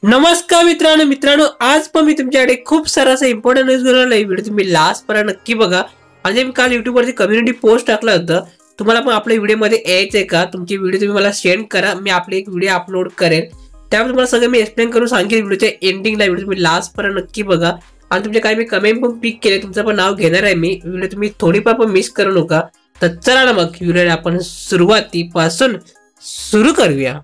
नमस्कार मित्रांनो आज पण मी तुमच्याकडे खूप सारा असा इम्पॉर्टंट न्यूज घेऊन आलोय. व्हिडिओ तुम्ही लास्ट पर्यंत नक्की बघा. आणि मी काल YouTube वरती कम्युनिटी पोस्ट टाकलं होतं. तुम्हाला पण आपल्या व्हिडिओ मध्ये यायचंय का? तुमची व्हिडिओ तुम्ही मला सेंड करा. मी आपले एक व्हिडिओ अपलोड करेन. त्यामुळे तुम्हाला सगळं मी एक्सप्लेन करून सांगेन. व्हिडिओच्या एंडिंगला व्हिडिओ तुम्ही लास्ट पर्यंत नक्की बघा. आणि तुमचे काही मी कमेंट पण पिक केले, तुमचं पण नाव घेणार आहे मी. व्हिडिओ तुम्ही थोडीफार पण मिस करू नका. तर चला ना मग व्हिडिओ आपण सुरुवातीपासून सुरू करूया.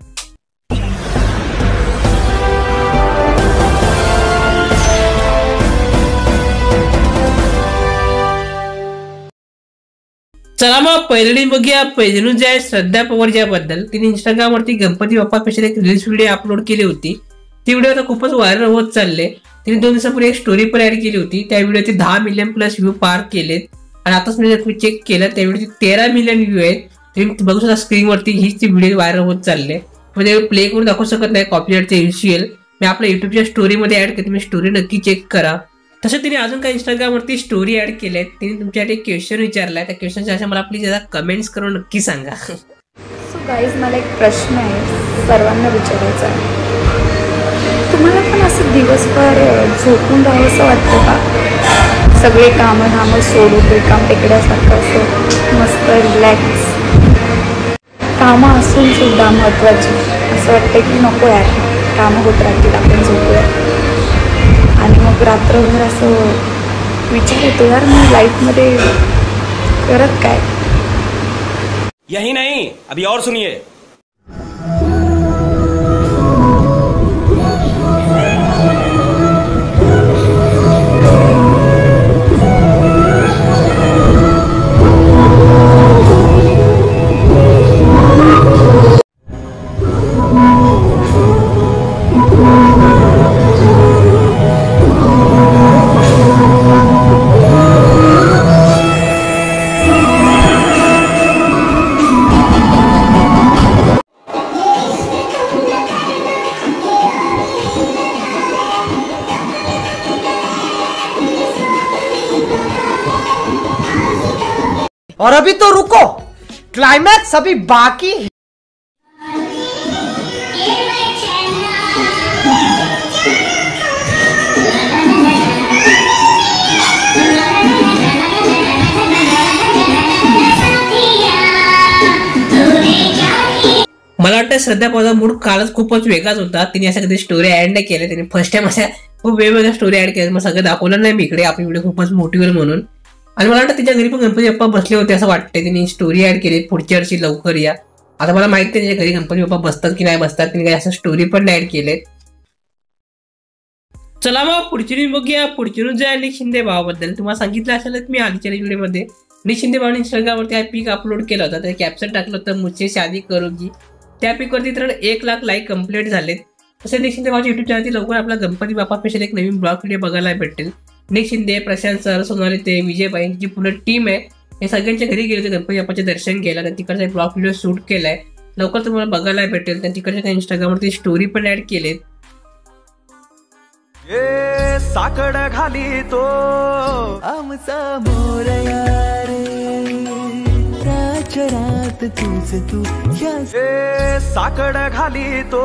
चला मग पहिली बघूया. पहिली न्यूज आहे श्रद्धा पवार याबद्दल. तिने इंस्टाग्राम वरती गणपती बाप्पा स्पेशल एक रील्स व्हिडिओ अपलोड केली होती. ती व्हिडिओ आता खूपच व्हायरल होत चालले. तिने 2 दिवसापूर्वी एक स्टोरी पण ऍड केली होती. त्या व्हिडिओचे 10 मिलियन प्लस व्ह्यू पार केलेत. आणि आताच मी चेक केलं, त्या व्हिडिओचे 13 मिलियन व्ह्यू आहेत. तुम्ही बघू शकता स्क्रीनवरती हीच ती व्हिडिओ व्हायरल होत चालले. म्हणजे प्ले करून दाखवू शकत नाही, कॉपीराइटचे इश्यूअल. मी आपल्या युट्यूबच्या स्टोरीमध्ये ऍड केली, तुम्ही स्टोरी नक्की चेक करा. तसं तिने अजून काही इंस्टाग्रामवरती स्टोरी ऍड केली. तिने तुमच्यासाठी एक क्वेश्चन विचारलाय. त्या क्वेश्चनच्या अशा मला प्लीज जरा कमेंट्स करून नक्की सांगा. सो गाईज, मला एक प्रश्न आहे, सर्वांना विचारायचा आहे. तुम्हाला पण असं दिवसभर झोपून राहावंसं वाटतं का? सगळे कामं सोडून रिकाम टेकड्यासारखं असं मस्त रिलॅक्स. कामं असून सुद्धा महत्त्वाची असं वाटतं की नको यार, कामं होत राहतील, आपण झोपूया. आणि मग रात्रभर असं विचार येतो, यार मी लाईफमध्ये करत काय. यही नहीं, अभी और सुनिए. और अभी तो रुको, क्लाइमैक्स अभी बाकी है. मला वाटतं श्रद्धा पवारचा मूड कालच खूपच वेगळाच होता. तिने अशा कधी स्टोरी ऍड नाही केल्या. तिने फर्स्ट टाइम अशा खूप वेगवेगळ्या स्टोरी ऍड केल्या. मग सगळं दाखवलं नाही मी इकडे, आपली व्हिडिओ खूपच मोठी होईल म्हणून. आणि मला वाटतं तिच्या घरी पण गणपती बाप्पा बसले होते असं वाटतंय. तिने स्टोरी ऍड केली, पुढच्या वर्षी लवकर या. आता मला माहित नाही तिच्या घरी गणपती बाप्पा बसतात की नाही बसतात. तिने काही असं स्टोरी पण ऍड केलेत. चला मग पुढची न्यूज बघूया. पुढची न्यूज आहे निक शिंदे भावाबद्दल. तुम्हाला सांगितलं असेल मी आधीच्या व्हिडिओमध्ये. निक शिंदे भावाने इंस्टाग्रामवरती हा पिक अपलोड केला होता. त्या कॅप्शन टाकलं होतं, मुझसे शादी करोगी. त्या पिकवरती तर 1 लाख लाईक कंप्लीट झालेत. तसेच निक शिंदे भावाच्या युट्यूब चॅनलवरती लवकर आपला गणपती बाप्पा स्पेशल एक नवीन ब्लॉग व्हिडिओ बघायला भेटेल. निक शिंदे, प्रशांत सर, सोनाली ते, विजय बाई, जी पूर्ण टीम आहे, हे सगळ्यांच्या घरी गेले होते गणपती बाप्पाचे दर्शन केलं. आणि तिकडचा एक ब्लॉग व्हिडिओ शूट केलाय, लवकर तुम्हाला बघायला भेटेल. त्यांनी तिकडच्या काही इंस्टाग्रामवरती स्टोरी पण ऍड केलेत. साकड घाली तो आमचा मोरया रे, रात तू साकड घाली तो.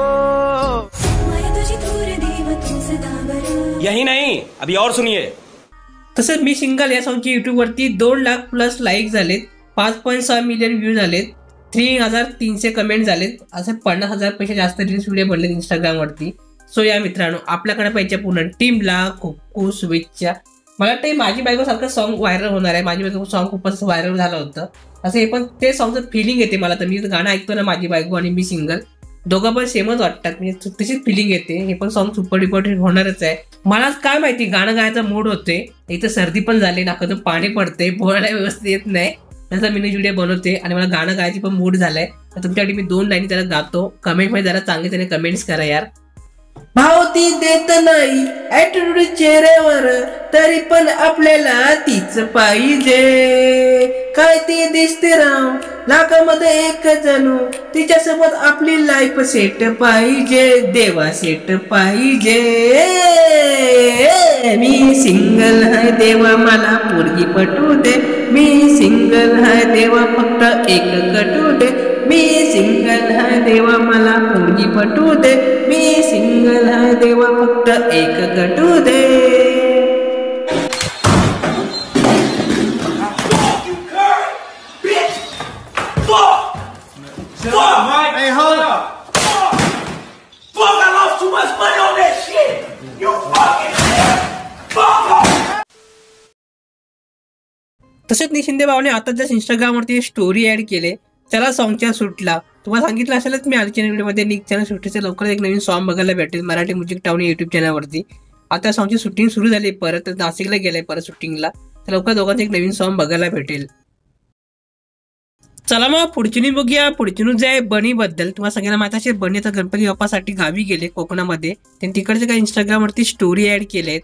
यही नहीं, अभी और सुनिए. तसंच मी सिंगल या सॉंगची युट्यूब वरती 2 लाख प्लस लाईक झालेत, 5.6 मिलियन व्ह्यू झालेत, 3300 कमेंट झालेत. असे 50,000 पेक्षा जास्त रील्स व्हिडिओ बनलेत इंस्टाग्राम वरती. सो या मित्रांनो, आपल्याकडे पाहिजे पूर्ण टीमला खूप खूप शुभेच्छा. मला वाटतं माझी बायको सारखं सॉन्ग व्हायरल होणार आहे. माझी बायको सॉन्ग खूपच व्हायरल झालं होतं. असं हे पण ते सॉंगचं फिलिंग येते मला. तर मी गाणं ऐकतो ना, माझी बायको आणि मी सिंगल, दोघं पण सेमच वाटतात. म्हणजे तशीच फिलिंग येते. हे पण सॉन्ग सुपर डुपर होणारच आहे. मला काय माहिती गाणं गायचा मूड होते. इथं सर्दी पण झाली, नाकातून पाणी पडते, बोलायला व्यवस्थित येत नाही. नंतर मी व्हिडिओ बनवते आणि मला गाणं गायची पण मूड झालाय. तर तुमच्यासाठी मी 2 लाईनी त्याला गातो. कमेंटमध्ये जरा चांगले त्याने कमेंट्स करा यार. भाव ती देत नाही ऍटिट्यूड चेहऱ्यावर, तरी पण आपल्याला तीच पाहिजे. काय ती दिसते राव लाखामध्ये एक जणू, तिच्यासोबत आपली लाईफ सेट पाहिजे. देवा सेट पाहिजे. मी सिंगल है देवा मला पोरगी पटू दे. मी सिंगल है देवा फक्त एक कटू दे. मी सिंगल है देवा मला पोरगी पटू दे. मी सिंगल है देवा फक्त एक गटू दे. Hey, hold up. Fuck, I lost too much money on that shit. You fucking fuck. तसेच निशिंदे भावाने आता जस्ट इंस्टाग्रामवरती स्टोरी ऍड केले, चला सॉंगच्या शूटला. तुम्हाला सांगितलं असेलच मी आजच्या व्हिडिओमध्ये निक चॅनल शूटिंगचं लवकरच एक नवीन सॉन्ग बघायला भेटेल मराठी म्युझिक टाउन युट्यूब चॅनलवरती. आता सॉंगची शूटिंग सुरू झाली, परत नाशिकला गेलंय परत शूटिंगला, तर लवकर दोघांचं एक नवीन सॉन्ग बघायला भेटेल. चला मग पुढची न्यूज बघूया. पुढची न्यूज आहे बनीबद्दल. तुम्हाला सगळ्यांना माहिती असेल बनी आता गणपती बाप्पासाठी गावी गेले कोकणामध्ये. त्यांनी तिकडचे काही इंस्टाग्रामवरती स्टोरी ऍड केलेत.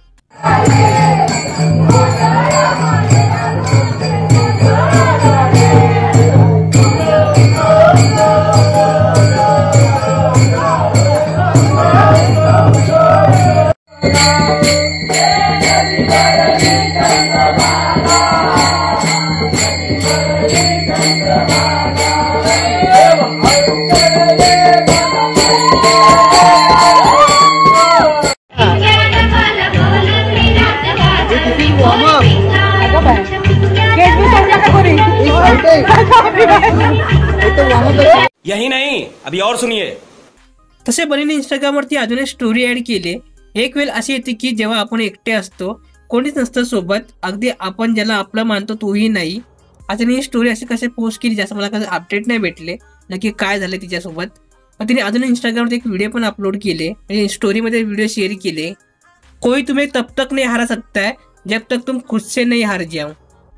यही नहीं, अभी और सुनिए. तसे बनीने इंस्टाग्रामवरती अजून एक स्टोरी ऍड केली. एक वेळ अशी येते की जेव्हा आपण एकटे असतो, कोणीच नसतं सोबत, अगदी आपण ज्याला आपलं मानतो तोही नाही. आता तिने स्टोरी अशी कसे पोस्ट केली जास्त मला कसं अपडेट नाही भेटले नक्की काय झालं तिच्यासोबत. पण तिने अजून इंस्टाग्रामवरती एक व्हिडिओ पण अपलोड केले आणि स्टोरीमध्ये व्हिडिओ शेअर केले. कोई तुम्हें तब तक नहीं हरा सकता है जब तक तुम खुद से नहीं हार जाओ.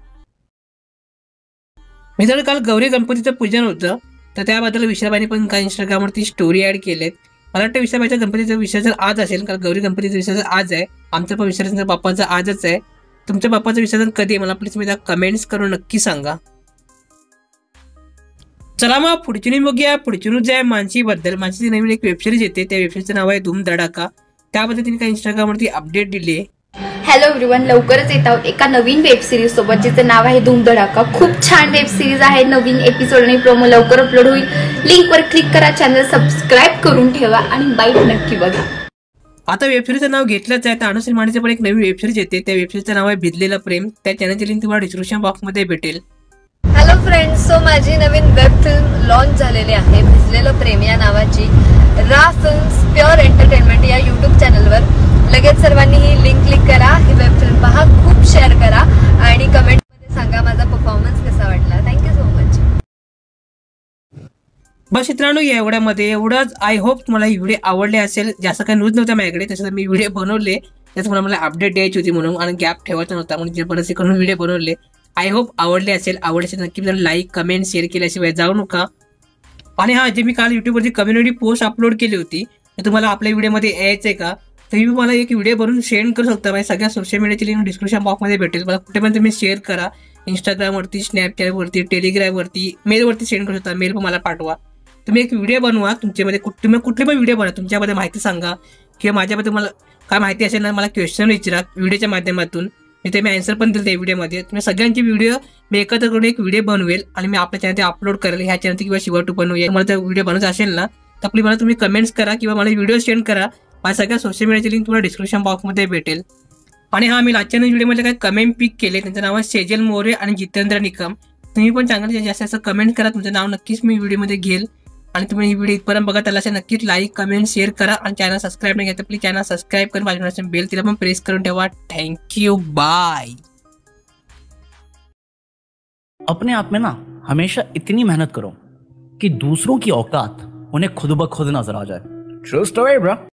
मित्रांनो काल गौरी गणपतीचं पूजन होतं, तर त्याबद्दल विशाबाईने पण काही इंस्टाग्रामवरती स्टोरी ऍड केलेत. मला वाटतं विशाबाईच्या गणपतीचं विसर्जन आज असेल, कारण गौरी गणपतीचं विसर्जन आज आहे. आमचं पण विसर्जन बाप्पाचं आजच आहे. तुमच्या बाप्पाचं विसर्जन कधी आहे मला प्लीज मी त्या कमेंट्स करून नक्की सांगा. चला मग पुढची न्यूज बघूया. पुढची न्यूज आहे मानसीबद्दल. मानसीची नवीन एक वेबसिरीज येते, त्या वेबसिरीजचं नाव आहे धूम धडाका. त्याबद्दल तिने काही इंस्टाग्रामवरती अपडेट दिली आहे. हॅलो एव्हरीवन, लवकरच येत आहोत एका नवीन वेब सिरीज सोबत जिचं नाव आहे धूम धडाका. खूप छान वेब सिरीज आहे. नवीन एपिसोड आणि प्रोमो लवकर अपलोड होईल. लिंकवर क्लिक करा, चॅनल सबस्क्राईब करून ठेवा आणि बाईट नक्की बघा. आता वेबसिरीजचं नाव घेतलंच आहे, तर अनुश्री मानेचं पण एक नवीन वेबसिरीज येते. त्या वेबसिरीजचं नाव आहे भिजलेलं प्रेम. त्या चॅनलची लिंक तुम्हाला डिस्क्रिप्शन बॉक्समध्ये भेटेल. हॅलो फ्रेंड्स, सो माझी नवीन वेब फिल्म लॉन्च झालेली आहे भिजलेलं प्रेम या नावाची. रा फिल्म्स प्युअर एंटरटेनमेंट या यूट्यूब चॅनलवर. लगेच सर्वांनी ही लिंक क्लिक करा, ही वेब फिल्म पहा, खूप शेअर करा आणि कमेंटमध्ये सांगा माझा परफॉर्मन्स कसा वाटला. Thank you so much. बस मित्रांनो एवढंच. आय होप तुम्हाला ही व्हिडिओ आवडले असेल. जास्त काही न्यूज नव्हत्या माझ्याकडे, तसं मी व्हिडिओ बनवले, त्याचं मला अपडेट द्यायची होती म्हणून आणि गॅप ठेवायचा नव्हता म्हणून जे बरेचसे करून व्हिडिओ बनवले. आय होप आवडले असेल. आवडले नक्की लाईक कमेंट शेअर केल्याशिवाय जाऊ नका. आणि हा जे मी काल युट्यूबवरती कम्युनिटी पोस्ट अपलोड केली होती, तर तुम्हाला आपल्या व्हिडिओमध्ये यायचं आहे का, तर मी मला एक व्हिडिओ बनवून सेंड करू शकता. माझ्या सगळ्या सोशल मीडियाची लिंक डिस्क्रिप्शन बॉक्समध्ये भेटेल. मला कुठे पण तुम्ही शेअर करा. इंस्टाग्रामवरती, स्नॅपचॅटवरती, टेलिग्रामवरती, मेलवरती सेंड करू शकता. मेल पण मला पाठवा. तुम्ही एक व्हिडिओ बनवा तुमच्यामध्ये, तुम्ही कुठले पण व्हिडिओ बनवा, तुमच्याबद्दल माहिती सांगा किंवा माझ्याबद्दल मला काय माहिती असेल ना मला क्वेश्चन विचारा व्हिडिओच्या माध्यमातून. मी ते मी आन्सर पण दिलं त्या व्हिडिओमध्ये. तुम्ही सगळ्यांची व्हिडिओ मी एकत्र करून एक व्हिडिओ बनवेल आणि मी आपल्या चॅनलवर अपलोड करेल. ह्या चॅनलची किंवा शिवा2 बनवूया. मला त्या व्हिडिओ बनवायचा असेल ना तर आपली मला तुम्ही कमेंट्स करा किंवा मला व्हिडिओ सेंड करा. माझ्या सगळ्या सोशल मीडियाची लिंक तुम्हाला डिस्क्रिप्शन बॉक्समध्ये भेटेल. आणि हा मी आजच्या व्हिडिओमध्ये काही कमेंट पिक केले, त्यांचं नाव आहे सेजल मोरे आणि जितेंद्र निकम. तुम्ही पण चांगलं जास्त जास्त कमेंट करा, तुमचं नाव नक्कीच मी व्हिडिओमध्ये घेईल. आणि तुम्ही ही व्हिडिओ इथपर्यंत बघत आला असेल नक्कीच लाईक कमेंट शेअर करा आणि चॅनल सबस्क्राईब नाही केलं तर प्लीज चॅनल सबस्क्राईब करून बाजूला बेल तिला पण प्रेस करून ठेवा. Thank you, bye. अपने आप में ना हमेशा इतनी मेहनत करो कि दूसरों की औकात उन्हें खुद ब खुद नजर आ जाए. True story bro.